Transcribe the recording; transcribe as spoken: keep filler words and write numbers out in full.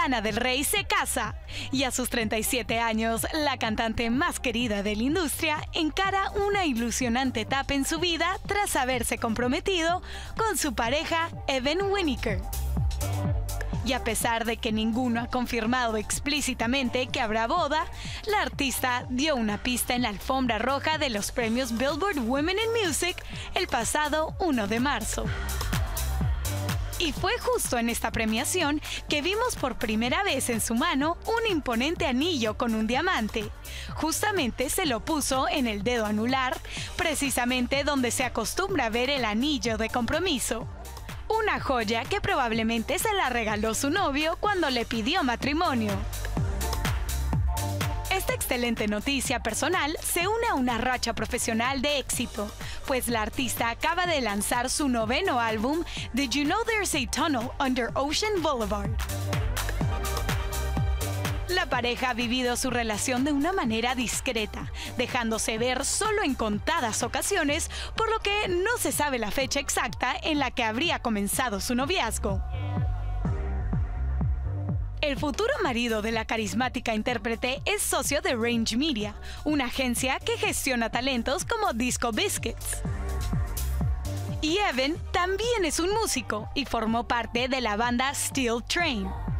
Lana del Rey se casa y a sus treinta y siete años, la cantante más querida de la industria encara una ilusionante etapa en su vida tras haberse comprometido con su pareja Evan Winiker. Y a pesar de que ninguno ha confirmado explícitamente que habrá boda, la artista dio una pista en la alfombra roja de los premios Billboard Women in Music el pasado primero de marzo. Y fue justo en esta premiación que vimos por primera vez en su mano un imponente anillo con un diamante. Justamente se lo puso en el dedo anular, precisamente donde se acostumbra ver el anillo de compromiso. Una joya que probablemente se la regaló su novio cuando le pidió matrimonio. Esta excelente noticia personal se une a una racha profesional de éxito, pues la artista acaba de lanzar su noveno álbum, Did You Know There's a Tunnel Under Ocean Boulevard? La pareja ha vivido su relación de una manera discreta, dejándose ver solo en contadas ocasiones, por lo que no se sabe la fecha exacta en la que habría comenzado su noviazgo. El futuro marido de la carismática intérprete es socio de Range Media, una agencia que gestiona talentos como Disco Biscuits. Y Evan también es un músico y formó parte de la banda Steel Train.